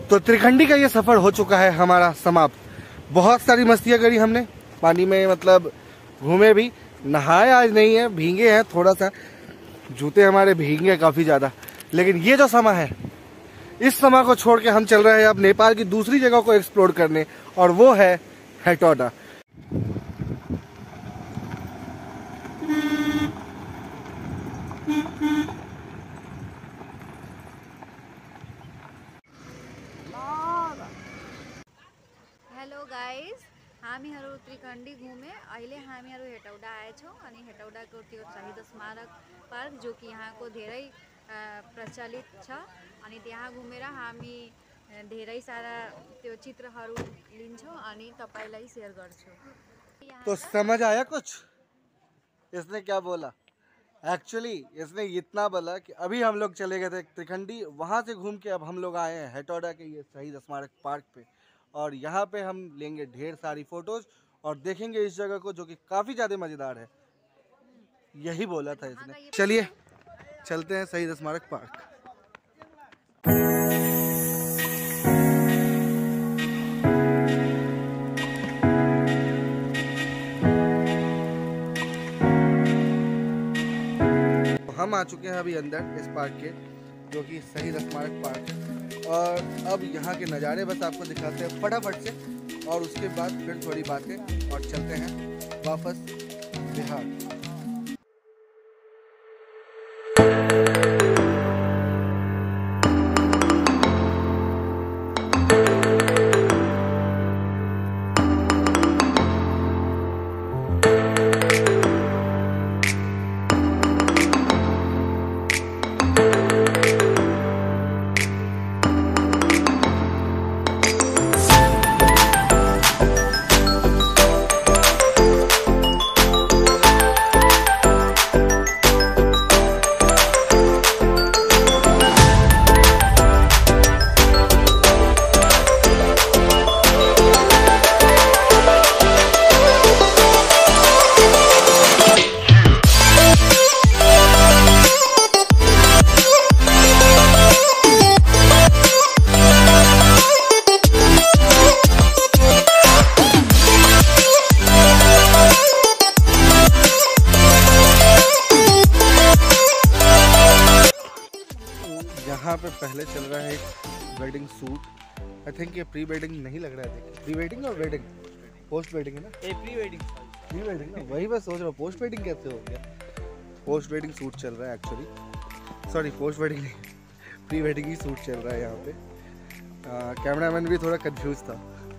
तो त्रिखंडी का ये सफर हो चुका है हमारा समाप्त। बहुत सारी मस्तियाँ करी हमने पानी में, मतलब घूमे भी, नहाए आज नहीं है, भीगे हैं थोड़ा सा, जूते हमारे भीगे काफी ज्यादा। लेकिन ये जो समय है, इस समय को छोड़ के हम चल रहे हैं अब नेपाल की दूसरी जगह को एक्सप्लोर करने, और वो है हेटौडा। हेलो गाइस, हामीहरू त्रिखण्डी घुमे। अहिले हामीहरू हेटौडा आएछौँ अनि हेटौडाको त्यो शहीद स्मारक पार्क जो कि यहाँको धेरै प्रचलित छ, अनि त्यहाँ घुमेर हामी धेरै सारा त्यो चित्रहरू लिन्छौँ अनि तपाईलाई शेयर गर्छौँ। तो समझ आया कुछ इसने क्या बोला? एक्चुअली इसने इतना बोला कि अभी हम लोग चले गए थे त्रिखंडी, वहाँ से घूम के अब हम लोग आए हैं हेटौडा के ये शहीद स्मारक पार्क पे, और यहाँ पे हम लेंगे ढेर सारी फोटोज और देखेंगे इस जगह को, जो कि काफ़ी ज़्यादा मज़ेदार है। यही बोला था इसने। चलिए चलते हैं शहीद स्मारक पार्क। हम आ चुके हैं अभी अंदर इस पार्क के, जो कि शहीद स्मारक पार्क है, और अब यहाँ के नज़ारे बस आपको दिखाते हैं फटाफट से, और उसके बाद फिर थोड़ी बातें और चलते हैं वापस बिहार। यहाँ पे पहले चल रहा है एक वेडिंग शूट। आई थिंक ये प्री वेडिंग नहीं लग रहा है। प्री वेडिंग और वेडिंग, पोस्ट वेडिंग है ना? प्री वेडिंग ना, वही मैं सोच रहा हूँ पोस्ट वेडिंग कैसे हो गया। पोस्ट वेडिंग शूट चल रहा है एक्चुअली, सॉरी पोस्ट वेडिंग नहीं, प्री वेडिंग ही शूट चल रहा है यहाँ पे। कैमरामैन भी थोड़ा कंफ्यूज था।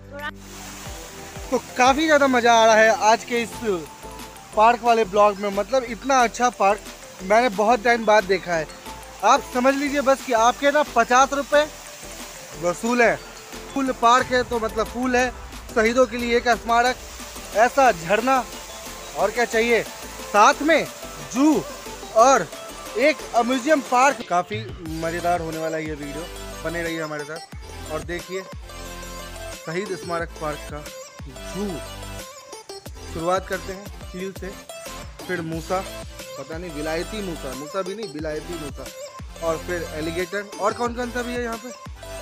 तो काफ़ी ज़्यादा मज़ा आ रहा है आज के इस पार्क वाले ब्लॉग में। मतलब इतना अच्छा पार्क मैंने बहुत टाइम बाद देखा है। आप समझ लीजिए बस कि आपके ना 50 रुपये वसूल है। फुल पार्क है तो मतलब फुल है, शहीदों के लिए एक स्मारक, ऐसा झरना, और क्या चाहिए, साथ में जू और एक म्यूजियम पार्क। काफ़ी मज़ेदार होने वाला है ये वीडियो, बने रहिए हमारे साथ और देखिए शहीद स्मारक पार्क का जू। शुरुआत करते हैं चील से, फिर मूसा, पता नहीं विलायती मूसा, मूसा भी नहीं विलायती मूसा, और फिर एलिगेटर, और कौन कौन सा भी है यहाँ पे,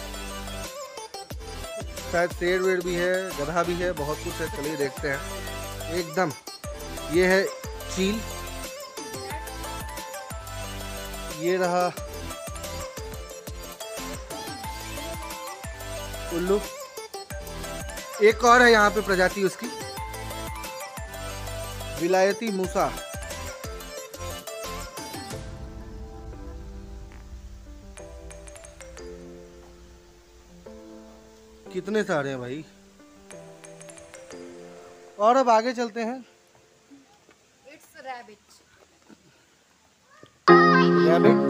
शायद शेर वेर भी है, गधा भी है, बहुत कुछ है। चलिए देखते हैं एकदम। ये है चील, ये रहा उल्लू, एक और है यहाँ पे प्रजाति उसकी, विलायती मूसा। कितने सारे हैं भाई। और अब आगे चलते हैं। It's rabbit. रैबिट,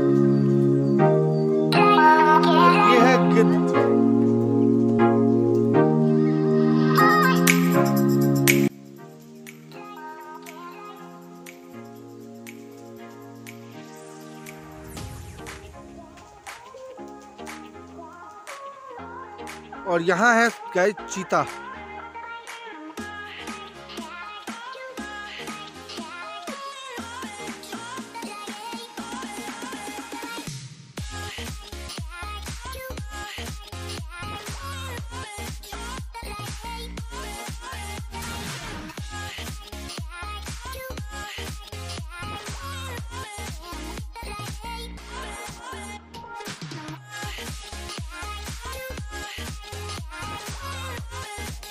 ये है गिद्ध। और यहाँ है गाइस चीता।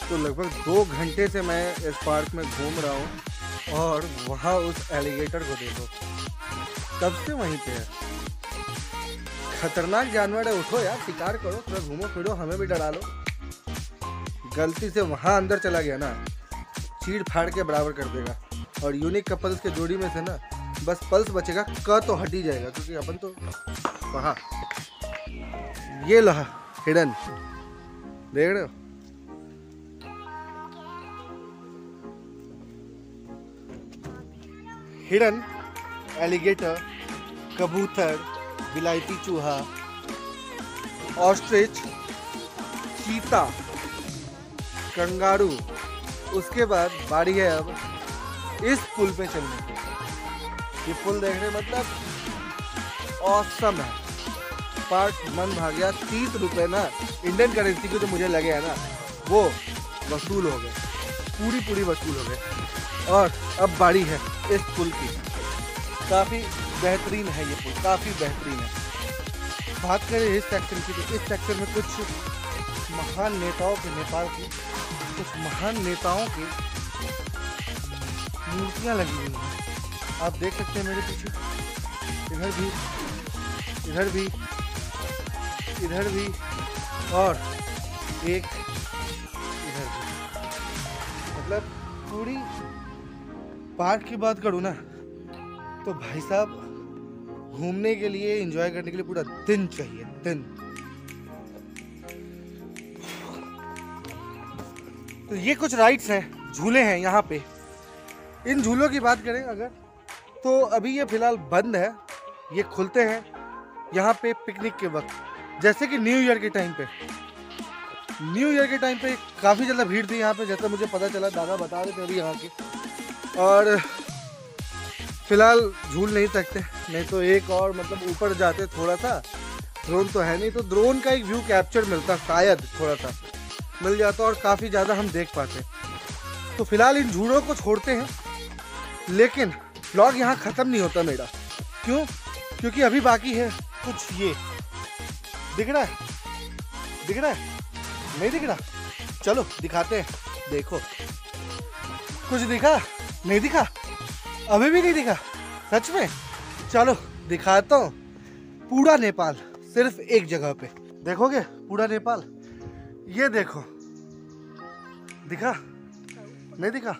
तो लगभग 2 घंटे से मैं इस पार्क में घूम रहा हूँ और वहाँ उस एलिगेटर को देखो, तब से वहीं पे है। खतरनाक जानवर है, उठो यार, शिकार करो, थोड़ा घूमो फिरो, हमें भी डरा लो। गलती से वहाँ अंदर चला गया ना, चीड़ फाड़ के बराबर कर देगा। और यूनिक कपल्स के जोड़ी में से ना बस पल्स बचेगा, क तो हट ही जाएगा, क्योंकि अपन तो वहाँ। ये लो हिडन, देख रहे हो? हिडन, एलिगेटर, कबूतर, विलायती चूहा, ऑस्ट्रिच, चीता, कंगारू। उसके बाद बारी है अब इस पुल पे चलने की। ये पुल देखने मतलब ऑसम है। पार्क मन भाग गया। 30 रुपये ना इंडियन करेंसी के जो मुझे लगे हैं ना, वो वसूल हो गए, पूरी वसूल हो गए। और अब बारी है इस पुल की। काफ़ी बेहतरीन है ये पुल, काफ़ी बेहतरीन है। बात करें इस सेक्शन की, तो इस सेक्शन में कुछ महान नेताओं के, नेपाल की कुछ महान नेताओं की मूर्तियाँ लगी हुई हैं। आप देख सकते हैं मेरे पीछे, इधर भी, इधर भी, इधर भी, और एक इधर भी। मतलब पूरी पार्क की बात करूँ ना, तो भाई साहब घूमने के लिए, एंजॉय करने के लिए पूरा दिन चाहिए, दिन। तो ये कुछ राइड्स हैं, झूले हैं यहाँ पे। इन झूलों की बात करें अगर, तो अभी ये फिलहाल बंद है। ये खुलते हैं यहाँ पे पिकनिक के वक्त, जैसे कि न्यू ईयर के टाइम पे। न्यू ईयर के टाइम पे काफ़ी ज़्यादा भीड़ थी यहाँ पे, जैसा मुझे पता चला, दादा बता रहे थे अभी यहाँ के। और फिलहाल झूल नहीं सकते, नहीं तो एक और मतलब ऊपर जाते थोड़ा सा। ड्रोन तो है नहीं, तो ड्रोन का एक व्यू कैप्चर मिलता, शायद थोड़ा सा मिल जाता और काफ़ी ज़्यादा हम देख पाते। तो फिलहाल इन झूलों को छोड़ते हैं, लेकिन व्लॉग यहाँ ख़त्म नहीं होता मेरा। क्यों? क्योंकि अभी बाकी है कुछ। ये दिख रहा है, दिख रहा है, नहीं दिख रहा? चलो दिखाते हैं। देखो, कुछ दिखा? नहीं दिखा? अभी भी नहीं दिखा? सच में? चलो दिखाता हूँ। पूरा नेपाल सिर्फ एक जगह पे। देखोगे पूरा नेपाल? ये देखो, दिखा? नहीं दिखा?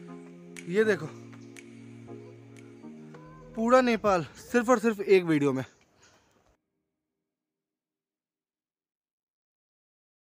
ये देखो, पूरा नेपाल सिर्फ और सिर्फ एक वीडियो में।